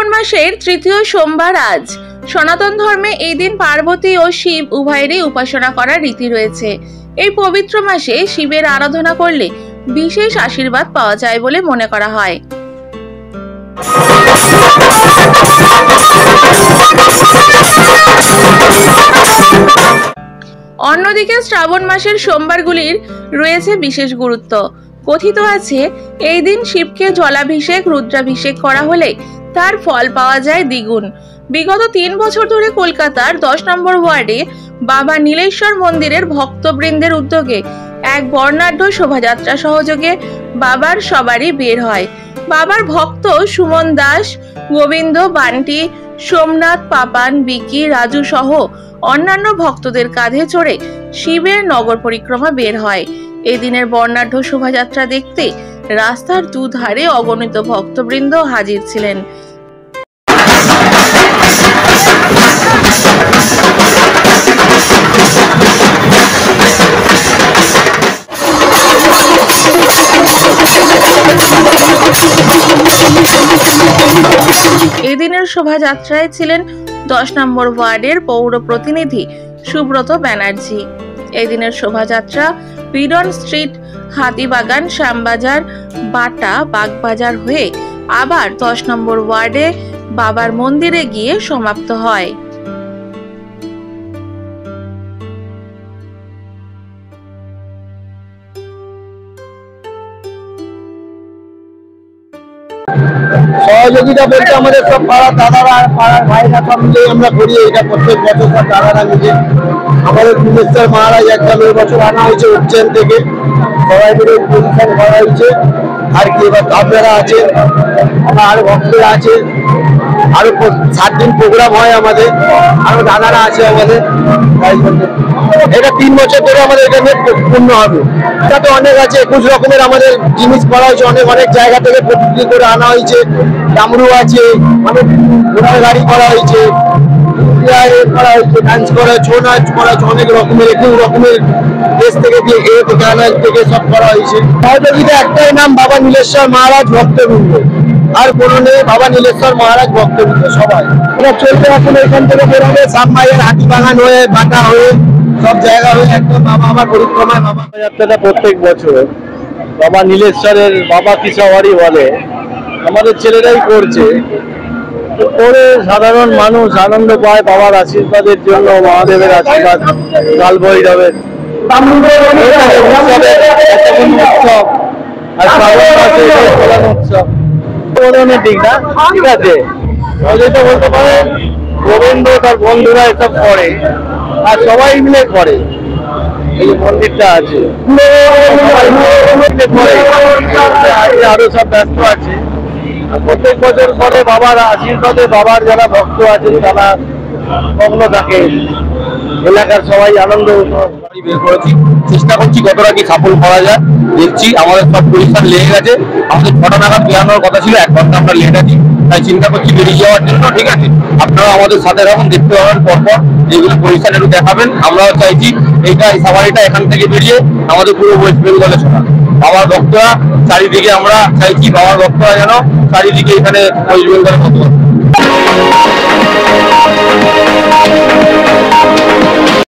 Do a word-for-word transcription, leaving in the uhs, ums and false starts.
শ্রাবণ মাসের তৃতীয় সোমবার আজ। সনাতন ধর্মে এই দিন পার্বতী ও শিব উভয়েরই উপাসনা করার রীতি রয়েছে। এই পবিত্র মাসে শিবের আরাধনা করলে বিশেষ আশীর্বাদ পাওয়া যায় বলে মনে করা হয়। অন্যদিকে শ্রাবণ মাসের সোমবারগুলির রয়েছে বিশেষ গুরুত্ব। কথিত আছে এই দিন শিবকে জলাভিষেক রুদ্রাভিষেক করা হলে তার ফল পাওয়া যায় দ্বিগুণ। বিগত তিন বছর ধরে কলকাতার দশ নম্বর ওয়ার্ডে বাবা নীলেশ্বর মন্দিরের ভক্তবৃন্দের উদ্যোগে এক বর্ণাঢ্য শোভাযাত্রা সহযোগে বাবার সবারই বের হয়। বাবার ভক্ত সুমন দাস, গোবিন্দ, বান্টি, সোমনাথ, পাপান, বিকি, রাজু সহ অন্যান্য ভক্তদের কাঁধে চড়ে শিবের নগর পরিক্রমা বের হয়। এই দিনের বর্ণাঢ্য শোভাযাত্রা দেখতে রাস্তার দুধারে অগণিত ভক্তবৃন্দ হাজির ছিলেন। এদিনের শোভাযাত্রায় ছিলেন দশ নম্বর ওয়ার্ডের পৌর প্রতিনিধি সুব্রত ব্যানার্জি। এদিনের শোভাযাত্রা Beadon street, Hatibagan, Shyambazar, Bata, Bagbazar হয়ে আবার দশ নম্বর ওয়ার্ডে বাবার মন্দিরে গিয়ে সমাপ্ত হয়। সহযোগিতা বলতে আমাদের সব পাড়ার দাদারা, পাড়ার ভাইরা সব মিলে আমরা করি এটা প্রত্যেক বছর। সব দাদারা মিলে আমাদের নীলেশ্বর মহারাজ একদম এই বছর আনা হয়েছে উজ্জয়ন থেকে, সবাই মিলে পজিশন করা হয়েছে। আর কি এবার আপনারা আছেন, আরো ভক্তরা আছে, আরো সাত দিন প্রোগ্রাম হয় আমাদের, আরো দাদারা আছে আমাদের। এটা তিন বছর ধরে আমাদের এখানে পূর্ণ হবে। এটা তো অনেক আছে, একুশ রকমের আমাদের জিনিস করা হয়েছে, অনেক অনেক জায়গা থেকে প্রতিদিন করে আনা হয়েছে। ডামরু আছে, অনেক ঘোড়ার গাড়ি করা হয়েছে, করা হয়েছে, ডান্স করা হয়েছে, ছৌ নাচ করা হয়েছে, অনেক রকমের একুশ রকমের দেশ থেকে দিয়ে এ থেকে আনাজ থেকে সব করা হয়েছে। সহযোগিতা একটাই নাম, বাবা নীলেশ্বর মহারাজ ভক্তবৃন্দ, আর কোনো নেই, বাবা নীলেশ্বর মহারাজ ভক্তবৃন্দ সবাই। এটা চলতে এখন এখান থেকে বেরোবে সামমাইয়ের হাতিবাগান হয়ে, বাটা হয়ে, সব জায়গা হয়ে একদম বাবা আমার পরিক্রমায় বাবা যাত্রাটা প্রত্যেক বছর বাবা নীলেশ্বরের বাবা কি সবারই বলে, আমাদের ছেলেরাই করছে। করে সাধারণ মানুষ আনন্দ পায় বাবার আশীর্বাদের জন্য, মহাদেবের আশীর্বাদ, কাল ভৈরবের উৎসব আর শ্রাবণ মাসে প্রধান উৎসব ঠিক না, ঠিক আছে। যেটা বলতে পারেন গোবিন্দ তার বন্ধুরা এসব করে আর সবাই মিলে করে। এই মন্দিরটা আছে আরো সব ব্যস্ত আছে। প্রত্যেক বছর পরে বাবার আশীর্বাদে বাবার যারা ভক্ত আছে তারা মগ্ন থাকে, এলাকার সবাই আনন্দ বের করেছি। চেষ্টা করছি কতটা কি সাফল্য করা যায়, দেখছি। আমাদের সব পরিষ্কার লেগে গেছে। আমাদের ছটা নাগাদ বেরানোর কথা ছিল, এক ঘন্টা আমরা লেট আছি, তাই চিন্তা করছি বেরিয়ে যাওয়ার জন্য। ঠিক আছে, আপনারা আমাদের সাথে থাকুন, দেখতে পাবেন পরপর যেগুলো পরিষ্কার একটু দেখাবেন। আমরাও চাইছি এইটা এই সাফারিটা এখান থেকে বেরিয়ে আমাদের পুরো ওয়েস্ট বেঙ্গলে শোনা। বাবার ভক্তরা চারিদিকে, আমরা চাইছি বাবার ভক্তরা যেন চারিদিকে এখানে ওয়েস্ট বেঙ্গলে মতো